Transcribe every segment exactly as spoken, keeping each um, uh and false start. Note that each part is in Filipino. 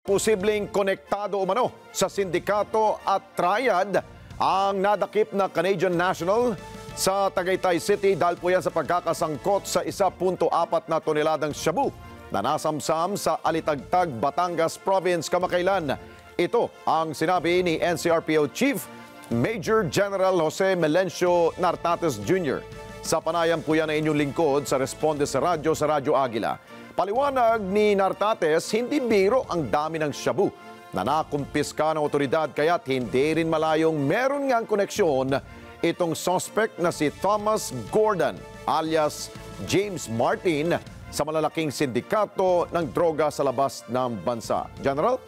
posibleng konektado umano sa sindikato at triad ang nadakip na Canadian national sa Tagaytay City dahil po yan sa pagkakasangkot sa one point four na toneladang shabu na nasamsam sa Alitagtag, Batangas Province kamakailan. Ito ang sinabi ni N C R P O Chief Major General Jose Melencio Nartates Junior Sa panayam po yan na inyong lingkod sa Responde sa Radyo sa Radyo Agila. Paliwanag ni Nartates, hindi biro ang dami ng shabu na nakumpiska ng otoridad kaya't hindi rin malayong meron ngang koneksyon itong suspect na si Thomas Gordon alias James Martin sa malalaking sindikato ng droga sa labas ng bansa. General?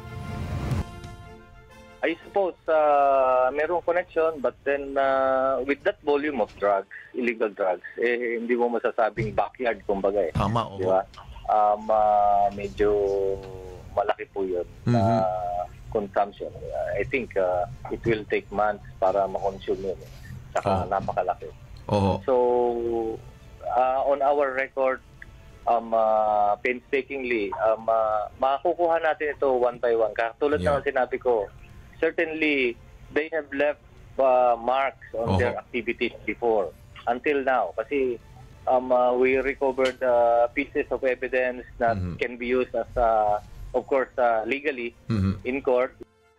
I suppose uh, merong connection, but then uh, with that volume of drugs, illegal drugs, eh, hindi mo masasabing backyard, kumbaga eh. Tama, oo. Diba? Um, uh, medyo malaki po yun na mm-hmm. uh, consumption. Uh, I think uh, it will take months para ma-consume yun. Eh. Saka oh. napakalaki. Oh. So, uh, on our record, um, uh, painstakingly, um, uh, makukuha natin ito one by one. Katulad yeah. ng sinabi ko, certainly, they have left uh, marks on uh-huh. their activities before, until now. Kasi um, uh, we recovered uh, pieces of evidence that mm-hmm. can be used as, uh, of course, uh, legally mm-hmm. in court.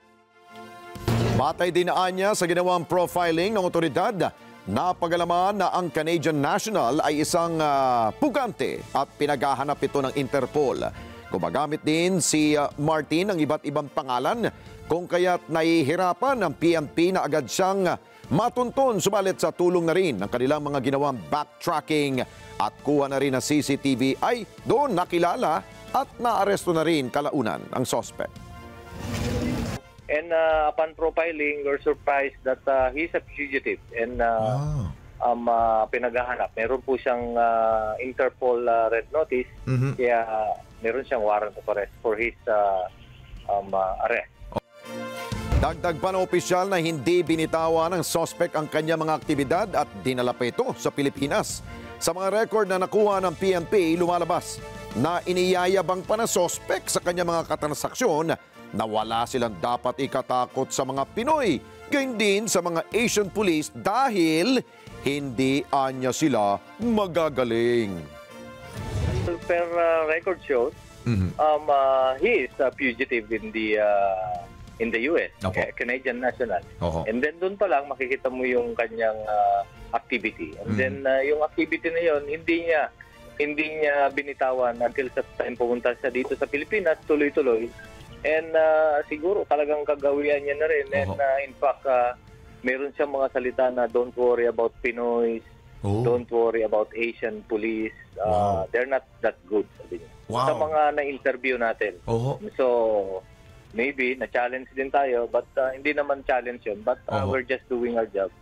Batay din niya sa ginawang profiling ng otoridad, napagalaman na ang Canadian national ay isang uh, pugante at pinaghahanap ito ng Interpol. Gumagamit din si uh, Martin ng iba't ibang pangalan kung kaya't nahihirapan ng P N P na agad siyang matunton, subalit sa tulong na rin ng kanilang mga ginawang backtracking at kuha na rin ng C C T V ay doon nakilala at naaresto na rin kalaunan ang suspect. And uh, upon profiling, we're surprised that uh, he's a fugitive and uh, oh. um, uh, pinaghahanap. Meron po siyang uh, Interpol uh, red notice, mm-hmm. kaya uh, meron siyang warrant of arrest for his uh, um, uh, arrest. Dagdag pa na opisyal na hindi binitawan ng suspect ang kanyang mga aktibidad at dinala pa ito sa Pilipinas. Sa mga record na nakuha ng P N P, lumalabas na iniyayabang pa na suspect sa kanyang mga katransaksyon na wala silang dapat ikatakot sa mga Pinoy, gayon din sa mga Asian police dahil hindi anya sila magagaling. Per uh, record shows, mm-hmm. um, uh, he is a fugitive in the uh, in the U S, okay. Canadian national. Uh-huh. And then doon pa lang makikita mo yung kanyang uh, activity. And mm-hmm. then uh, yung activity na yon hindi niya hindi niya binitawan until sa time pumunta siya dito sa Pilipinas, tuloy-tuloy. And uh, siguro talagang kagawian niya na rin. Uh-huh. And uh, in fact, uh, meron siyang mga salita na don't worry about Pinoys, oh. don't worry about Asian police. Uh, wow. They're not that good, sabi niya. Wow. Sa mga na-interview natin. Uh-huh. So, maybe na-challenge din tayo, but uh, hindi naman challenge yun. But uh, uh-huh. we're just doing our job.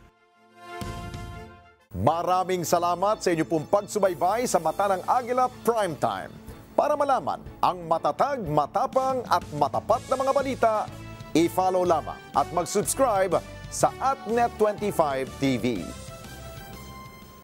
Maraming salamat sa inyo pong pagsubaybay sa Mata ng Agila Primetime. Para malaman ang matatag, matapang at matapat na mga balita, i-follow lamang at mag-subscribe sa AtNet twenty-five T V.